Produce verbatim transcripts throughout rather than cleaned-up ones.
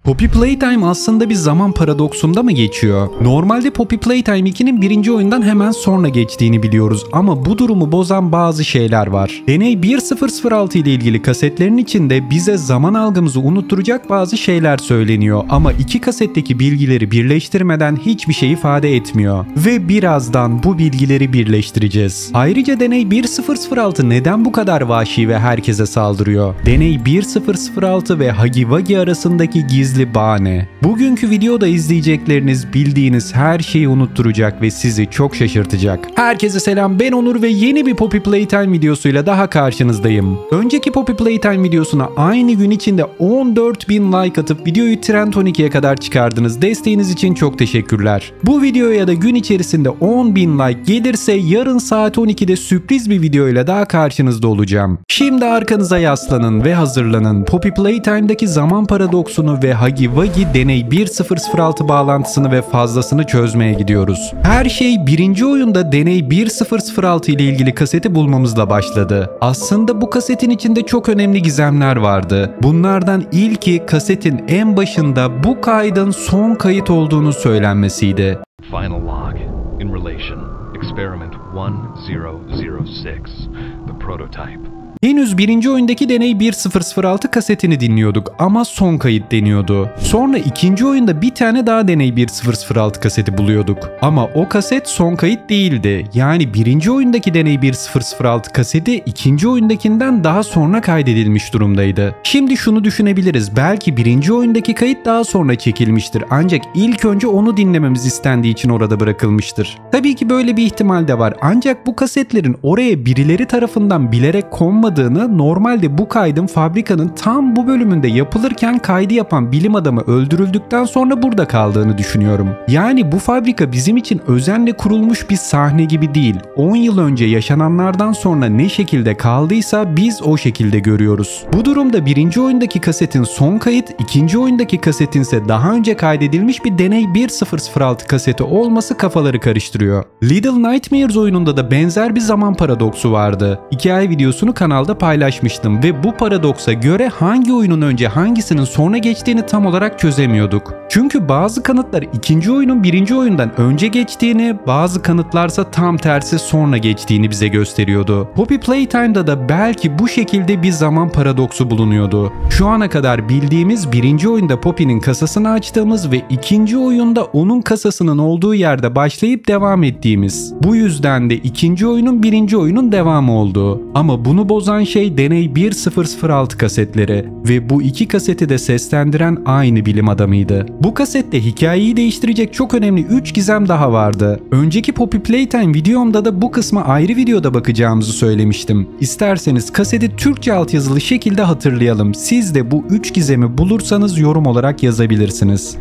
Poppy Playtime aslında bir zaman paradoksunda mı geçiyor? Normalde Poppy Playtime ikinin birinci oyundan hemen sonra geçtiğini biliyoruz ama bu durumu bozan bazı şeyler var. Deney bir bin altı ile ilgili kasetlerin içinde bize zaman algımızı unutturacak bazı şeyler söyleniyor ama iki kasetteki bilgileri birleştirmeden hiçbir şey ifade etmiyor. Ve birazdan bu bilgileri birleştireceğiz. Ayrıca Deney bir bin altı neden bu kadar vahşi ve herkese saldırıyor? Deney bir bin altı ve Huggy Wuggy arasındaki gizli bağ ne? Bugünkü videoda izleyecekleriniz bildiğiniz her şeyi unutturacak ve sizi çok şaşırtacak. Herkese selam, ben Onur ve yeni bir Poppy Playtime videosuyla daha karşınızdayım. Önceki Poppy Playtime videosuna aynı gün içinde on dört bin like atıp videoyu Trend on ikiye kadar çıkardınız. Desteğiniz için çok teşekkürler. Bu videoya da gün içerisinde on bin like gelirse yarın saat on ikide sürpriz bir videoyla daha karşınızda olacağım. Şimdi arkanıza yaslanın ve hazırlanın. Poppy Playtime'daki zaman paradoksunu ve Huggy Wuggy Deney bir bin altı bağlantısını ve fazlasını çözmeye gidiyoruz. Her şey birinci oyunda Deney bir bin altı ile ilgili kaseti bulmamızla başladı. Aslında bu kasetin içinde çok önemli gizemler vardı. Bunlardan ilki kasetin en başında bu kaydın son kayıt olduğunu söylenmesiydi. Final log in relation experiment one zero zero six, the prototype. Henüz birinci oyundaki Deney bir bin altı kasetini dinliyorduk ama son kayıt deniyordu. Sonra ikinci oyunda bir tane daha Deney bir bin altı kaseti buluyorduk. Ama o kaset son kayıt değildi. Yani birinci oyundaki Deney bir bin altı kaseti ikinci oyundakinden daha sonra kaydedilmiş durumdaydı. Şimdi şunu düşünebiliriz. Belki birinci oyundaki kayıt daha sonra çekilmiştir. Ancak ilk önce onu dinlememiz istendiği için orada bırakılmıştır. Tabii ki böyle bir ihtimal de var. Ancak bu kasetlerin oraya birileri tarafından bilerek konmadığı, normalde bu kaydın fabrikanın tam bu bölümünde yapılırken kaydı yapan bilim adamı öldürüldükten sonra burada kaldığını düşünüyorum. Yani bu fabrika bizim için özenle kurulmuş bir sahne gibi değil. on yıl önce yaşananlardan sonra ne şekilde kaldıysa biz o şekilde görüyoruz. Bu durumda birinci oyundaki kasetin son kayıt, ikinci oyundaki kasetin ise daha önce kaydedilmiş bir Deney bir bin altı kaseti olması kafaları karıştırıyor. Little Nightmares oyununda da benzer bir zaman paradoksu vardı. Hikaye videosunu kanalda paylaşmıştım ve bu paradoksa göre hangi oyunun önce hangisinin sonra geçtiğini tam olarak çözemiyorduk. Çünkü bazı kanıtlar ikinci oyunun birinci oyundan önce geçtiğini, bazı kanıtlarsa tam tersi sonra geçtiğini bize gösteriyordu. Poppy Playtime'da da belki bu şekilde bir zaman paradoksu bulunuyordu. Şu ana kadar bildiğimiz birinci oyunda Poppy'nin kasasını açtığımız ve ikinci oyunda onun kasasının olduğu yerde başlayıp devam ettiğimiz. Bu yüzden de ikinci oyunun birinci oyunun devamı olduğu. Ama bunu bozan şey Deney bir bin altı kasetleri ve bu iki kaseti de seslendiren aynı bilim adamıydı. Bu kasette hikayeyi değiştirecek çok önemli üç gizem daha vardı. Önceki Poppy Playtime videomda da bu kısma ayrı videoda bakacağımızı söylemiştim. İsterseniz kaseti Türkçe altyazılı şekilde hatırlayalım. Siz de bu üç gizemi bulursanız yorum olarak yazabilirsiniz.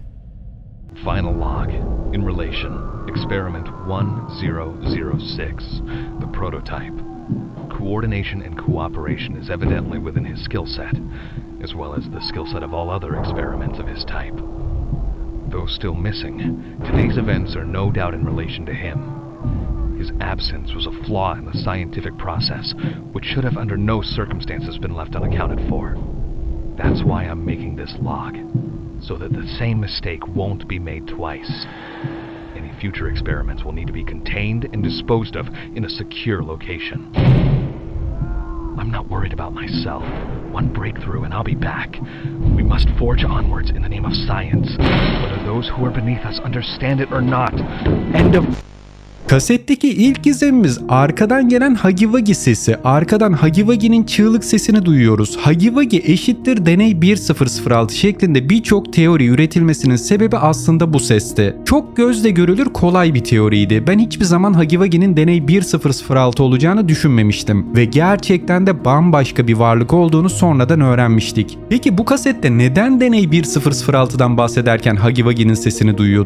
Final log in relation experiment one zero zero six, the prototype. Coordination and cooperation is evidently within his skill set, as well as the skill set of all other experiments of his type. Though still missing, today's events are no doubt in relation to him. His absence was a flaw in the scientific process, which should have under no circumstances been left unaccounted for. That's why I'm making this log, so that the same mistake won't be made twice. Any future experiments will need to be contained and disposed of in a secure location. I'm not worried about myself. One breakthrough and I'll be back. We must forge onwards in the name of science, whether those who are beneath us understand it or not. End of... Kasetteki ilk gizemimiz arkadan gelen Huggy Wuggy sesi. Arkadan Huggy Wuggy'nin çığlık sesini duyuyoruz. Huggy Wuggy eşittir Deney bir bin altı şeklinde birçok teori üretilmesinin sebebi aslında bu sesti. Çok gözle görülür kolay bir teoriydi. Ben hiçbir zaman Huggy Wuggy'nin Deney bir bin altı olacağını düşünmemiştim. Ve gerçekten de bambaşka bir varlık olduğunu sonradan öğrenmiştik. Peki bu kasette neden Deney bir bin altıdan bahsederken Huggy Wuggy'nin sesini duyuyorduk?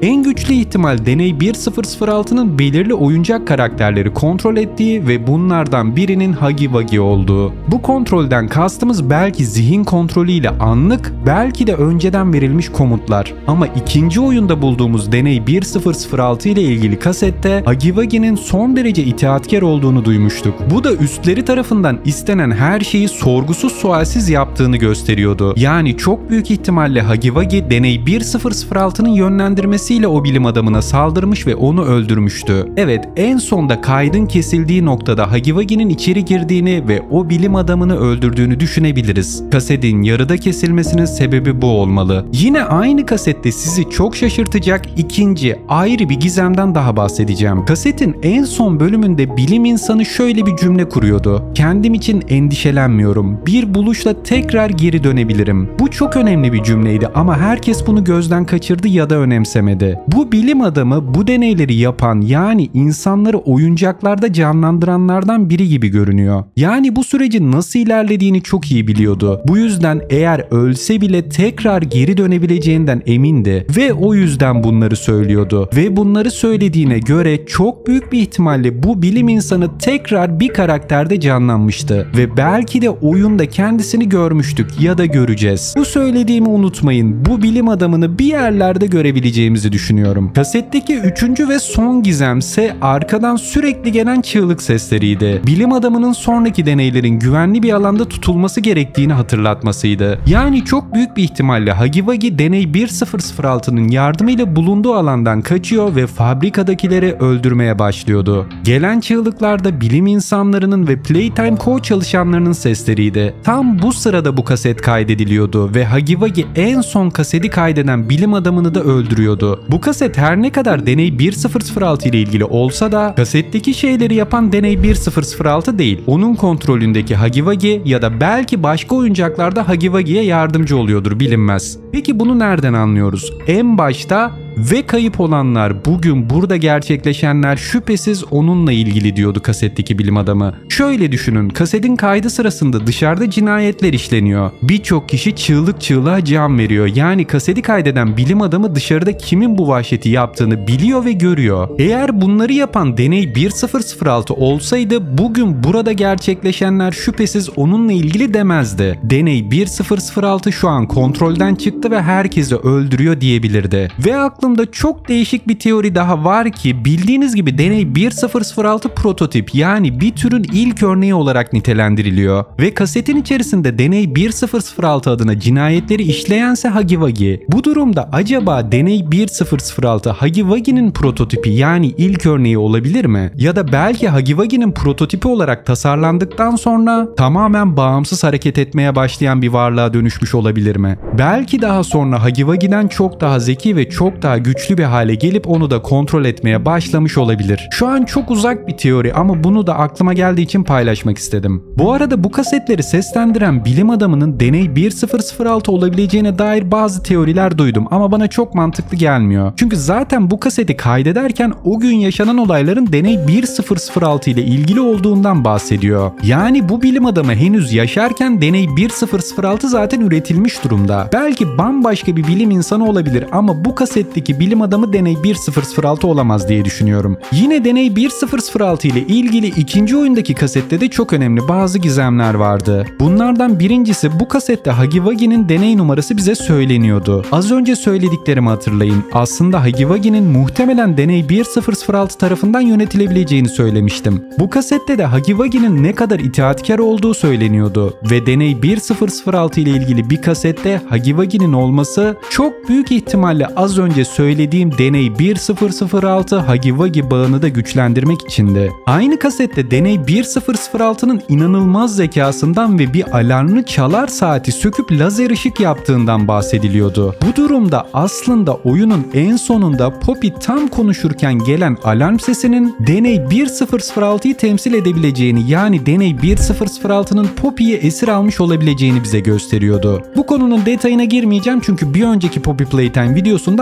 En güçlü ihtimal deney bir sıfır sıfır altının belirli oyuncak karakterleri kontrol ettiği ve bunlardan birinin Huggy Wuggy olduğu. Bu kontrolden kastımız belki zihin kontrolüyle anlık, belki de önceden verilmiş komutlar. Ama ikinci oyunda bulduğumuz deney bir sıfır sıfır altı ile ilgili kasette Huggy Wuggy'nin son derece itaatkar olduğunu duymuştuk. Bu da üstleri tarafından istenen her şeyi sorgusuz sualsiz yaptığını gösteriyordu. Yani çok büyük ihtimalle Huggy Wuggy deney bir sıfır sıfır altının yönlendirmesiyle o bilim adamına saldırmış ve onu öldürmüştü. Evet, en sonda kaydın kesildiği noktada Huggy Wuggy'nin içeri girdiğini ve o bilim adamını öldürdüğünü düşünebiliriz. Kasetin yarıda kesilmesinin sebebi bu olmalı. Yine aynı kasette sizi çok şaşırtacak ikinci ayrı bir gizemden daha bahsedeceğim. Kasetin en son bölümünde bilim insanı şöyle bir cümle kuruyordu. Kendim için endişelenmiyorum. Bir buluşla tekrar geri dönebilirim. Bu çok önemli bir cümleydi ama herkes bunu gözden kaçırdı ya da önemsemedi. Bu bilim adamı bu deneyleri yapan, yani insanları oyuncaklarda canlandıranlardan biri gibi görünüyor. Yani bu sürecin nasıl ilerlediğini çok iyi biliyordu. Bu yüzden eğer ölse bile tekrar geri dönebileceğinden emindi ve o yüzden bunları söylüyordu. Ve bunları söylediğine göre çok büyük bir ihtimalle bu bilim insanı tekrar bir karakterde canlanmıştı ve belki de oyunda kendisini görmüştük ya da göreceğiz. Bu söylediğimi unutmayın. Bu bilim adamını bir yerlerde görebileceğimizi düşünüyorum. Kasetteki üçüncü ve son gizemse arkadan sürekli gelen çığlık sesleriydi. Bilim adamının sonraki deneylerin güvenli bir alanda tutulması gerektiğini hatırlatmasıydı. Yani çok büyük bir ihtimalle Huggy Wuggy deney bir sıfır sıfır altının yardımıyla bulunduğu alandan kaçıyor ve fabrikadakileri öldürmeye başlıyordu. Gelen çığlıklarda bilim insanlarının ve Playtime Co çalışanlarının sesleriydi. Tam bu sırada bu kaset kaydediliyordu ve Huggy Wuggy en son kaseti kaydeden bilim adamını da öldürüyordu. Bu kaset her ne kadar deney bir sıfır sıfır altı ile ilgili olsa da kasetteki şeyleri yapan deney bir sıfır sıfır altı değil. Onun kontrolündeki Huggy Wuggy ya da belki başka oyuncaklarda Huggy Wuggy'ye yardımcı oluyordur, bilinmez. Peki bunu nereden anlıyoruz? En başta ve kayıp olanlar, bugün burada gerçekleşenler şüphesiz onunla ilgili diyordu kasetteki bilim adamı. Şöyle düşünün, kasetin kaydı sırasında dışarıda cinayetler işleniyor. Birçok kişi çığlık çığlığa can veriyor. Yani kaseti kaydeden bilim adamı dışarıda kimin bu vahşeti yaptığını biliyor ve görüyor. Eğer bunları yapan deney bir sıfır sıfır altı olsaydı bugün burada gerçekleşenler şüphesiz onunla ilgili demezdi. Deney bir sıfır sıfır altı şu an kontrolden çıktı ve herkesi öldürüyor diyebilirdi. Ve aklımda çok değişik bir teori daha var ki, bildiğiniz gibi deney bir sıfır sıfır altı prototip, yani bir türün ilk örneği olarak nitelendiriliyor ve kasetin içerisinde deney bir sıfır sıfır altı adına cinayetleri işleyense Huggy Wuggy. Bu durumda acaba deney bir sıfır sıfır altı Huggy Wuggy'nin prototipi, yani ilk örneği olabilir mi? Ya da belki Huggy Wuggy'nin prototipi olarak tasarlandıktan sonra tamamen bağımsız hareket etmeye başlayan bir varlığa dönüşmüş olabilir mi? Belki daha sonra Huggy Wuggy'den çok daha zeki ve çok daha güçlü bir hale gelip onu da kontrol etmeye başlamış olabilir. Şu an çok uzak bir teori ama bunu da aklıma geldiği için paylaşmak istedim. Bu arada bu kasetleri seslendiren bilim adamının deney bir sıfır sıfır altı olabileceğine dair bazı teoriler duydum ama bana çok mantıklı gelmiyor. Çünkü zaten bu kaseti kaydederken o gün yaşanan olayların deney bir sıfır sıfır altı ile ilgili olduğundan bahsediyor. Yani bu bilim adamı henüz yaşarken deney bir sıfır sıfır altı zaten üretilmiş durumda. Belki bambaşka bir bilim insanı olabilir ama bu kasetteki bilim adamı deney bir sıfır sıfır altı olamaz diye düşünüyorum. Yine deney bir sıfır sıfır altı ile ilgili ikinci oyundaki kasette de çok önemli bazı gizemler vardı. Bunlardan birincisi, bu kasette Huggy Wuggy'nin deney numarası bize söyleniyordu. Az önce söylediklerimi hatırlayın. Aslında Huggy Wuggy'nin muhtemelen deney bir sıfır sıfır altı tarafından yönetilebileceğini söylemiştim. Bu kasette de Huggy Wuggy'nin ne kadar itaatkar olduğu söyleniyordu ve deney bir sıfır sıfır altı ile ilgili bir kasette Huggy Wuggy'nin olması çok büyük ihtimalle az önce söylediğim deney bir sıfır sıfır altı Huggy Wuggy bağını da güçlendirmek içindi. Aynı kasette deney bir sıfır sıfır altının inanılmaz zekasından ve bir alarmlı çalar saati söküp lazer ışık yaptığından bahsediliyordu. Bu durumda aslında oyunun en sonunda Poppy tam konuşurken gelen alarm sesinin deney bir sıfır sıfır altıyı temsil edebileceğini, yani deney bir sıfır sıfır altının Poppy'yi esir almış olabileceğini bize gösteriyordu. Bu konunun detayına girmeyeceğim çünkü bir önceki Poppy Playtime videosunda anlatmıştım.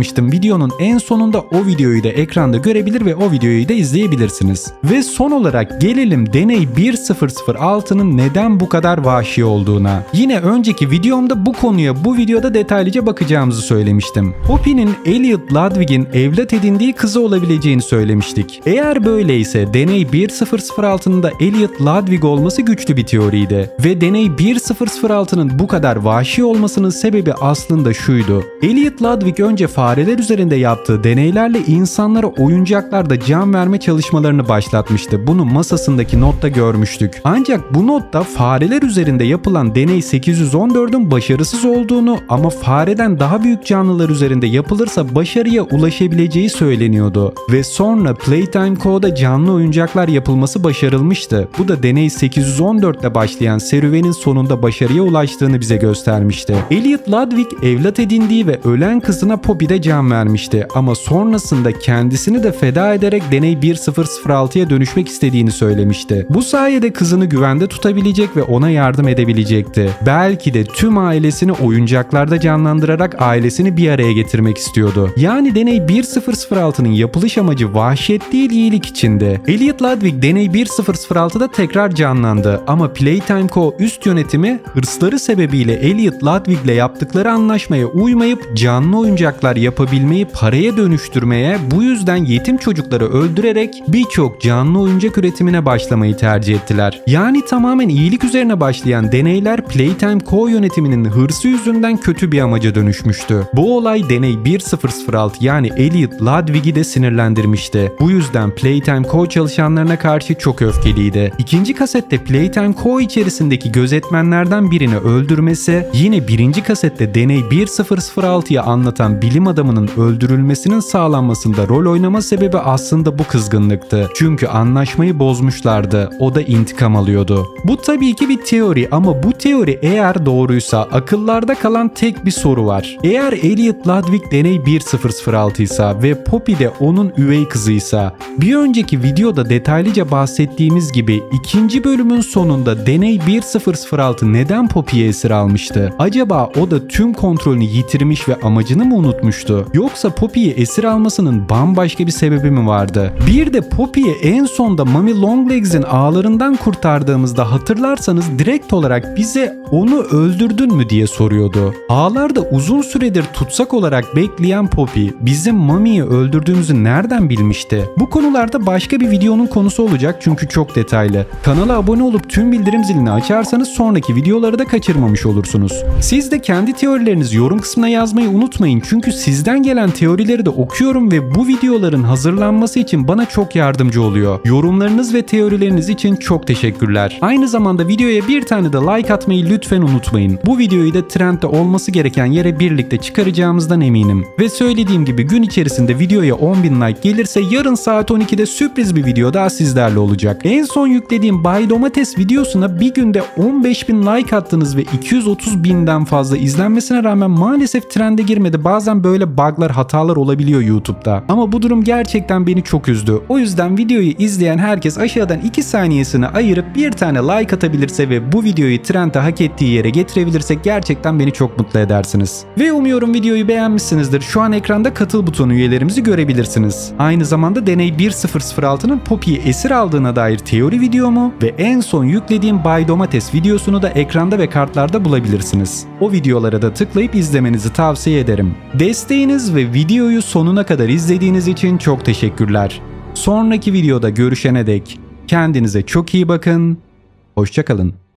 yapmıştım. Videonun en sonunda o videoyu da ekranda görebilir ve o videoyu da izleyebilirsiniz. Ve son olarak gelelim deney bir sıfır sıfır altının neden bu kadar vahşi olduğuna. Yine önceki videomda bu konuya bu videoda detaylıca bakacağımızı söylemiştim. Poppy'nin Elliot Ludwig'in evlat edindiği kızı olabileceğini söylemiştik. Eğer böyleyse deney bir sıfır sıfır altının da Elliot Ludwig olması güçlü bir teoriydi. Ve deney bir sıfır sıfır altının bu kadar vahşi olmasının sebebi aslında şuydu. Elliot Ludwig önce fareler üzerinde yaptığı deneylerle insanlara oyuncaklarda can verme çalışmalarını başlatmıştı. Bunu masasındaki notta görmüştük. Ancak bu notta fareler üzerinde yapılan deney sekiz yüz on dördün başarısız olduğunu ama fareden daha büyük canlılar üzerinde yapılırsa başarıya ulaşabileceği söyleniyordu. Ve sonra Playtime Co'da canlı oyuncaklar yapılması başarılmıştı. Bu da deney sekiz yüz on dört ile başlayan serüvenin sonunda başarıya ulaştığını bize göstermişti. Elliot Ludwig evlat edindiği ve ölen kızına Poppy'de can vermişti ama sonrasında kendisini de feda ederek deney bir sıfır sıfır altıya dönüşmek istediğini söylemişti. Bu sayede kızını güvende tutabilecek ve ona yardım edebilecekti. Belki de tüm ailesini oyuncaklarda canlandırarak ailesini bir araya getirmek istiyordu. Yani deney bir sıfır sıfır altının yapılış amacı vahşet değil iyilik içindi. Elliot Ludwig deney bir sıfır sıfır altıda tekrar canlandı ama Playtime Co üst yönetimi hırsları sebebiyle Elliot Ludwig ile yaptıkları anlaşmaya uymayıp canlı oyuncaklar yapabilmeyi paraya dönüştürmeye, bu yüzden yetim çocukları öldürerek birçok canlı oyuncak üretimine başlamayı tercih ettiler. Yani tamamen iyilik üzerine başlayan deneyler Playtime Co yönetiminin hırsı yüzünden kötü bir amaca dönüşmüştü. Bu olay deney bir sıfır sıfır altı yani Elliot Ludwig'i de sinirlendirmişti. Bu yüzden Playtime Co çalışanlarına karşı çok öfkeliydi. İkinci kasette Playtime Co içerisindeki gözetmenlerden birini öldürmesi, yine birinci kasette deney bir sıfır sıfır altıya anlatan bilim adamının öldürülmesinin sağlanmasında rol oynama sebebi aslında bu kızgınlıktı. Çünkü anlaşmayı bozmuşlardı. O da intikam alıyordu. Bu tabii ki bir teori ama bu teori eğer doğruysa akıllarda kalan tek bir soru var. Eğer Elliot Ludwig deney bir sıfır sıfır altı ise ve Poppy de onun üvey kızıysa, bir önceki videoda detaylıca bahsettiğimiz gibi ikinci bölümün sonunda deney bir sıfır sıfır altı neden Poppy'ye esir almıştı? Acaba o da tüm kontrolünü yitirmiş ve amacını mı unutmuştu? Yoksa Poppy'yi esir almasının bambaşka bir sebebi mi vardı? Bir de Poppy'yi en sonda Mummy Longlegs'in ağlarından kurtardığımızda hatırlarsanız direkt olarak bize onu öldürdün mü diye soruyordu. Ağlarda uzun süredir tutsak olarak bekleyen Poppy bizim Mummy'yi öldürdüğümüzü nereden bilmişti? Bu konularda başka bir videonun konusu olacak çünkü çok detaylı. Kanala abone olup tüm bildirim zilini açarsanız sonraki videoları da kaçırmamış olursunuz. Siz de kendi teorilerinizi yorum kısmına yazmayı unutmayın çünkü sizden gelen teorileri de okuyorum ve bu videoların hazırlanması için bana çok yardımcı oluyor. Yorumlarınız ve teorileriniz için çok teşekkürler. Aynı zamanda videoya bir tane de like atmayı lütfen unutmayın. Bu videoyu da trendde olması gereken yere birlikte çıkaracağımızdan eminim. Ve söylediğim gibi gün içerisinde videoya on bin like gelirse yarın saat on ikide sürpriz bir video daha sizlerle olacak. En son yüklediğim Bay Domates videosuna bir günde on beş bin like attınız ve iki yüz otuz binden fazla izlenmesine rağmen maalesef trende girmedi. Bazen böyle bug'lar, hatalar olabiliyor YouTube'da. Ama bu durum gerçekten beni çok üzdü. O yüzden videoyu izleyen herkes aşağıdan iki saniyesini ayırıp bir tane like atabilirse ve bu videoyu trende hak ettiği yere getirebilirsek gerçekten beni çok mutlu edersiniz. Ve umuyorum videoyu beğenmişsinizdir. Şu an ekranda katıl butonu üyelerimizi görebilirsiniz. Aynı zamanda deney bir sıfır sıfır altının Poppy'yi esir aldığına dair teori videomu ve en son yüklediğim Bay Domates videosunu da ekranda ve kartlarda bulabilirsiniz. O videolara da tıklayıp izlemenizi tavsiye ederim. Desteğiniz ve videoyu sonuna kadar izlediğiniz için çok teşekkürler. Sonraki videoda görüşene dek kendinize çok iyi bakın. Hoşça kalın.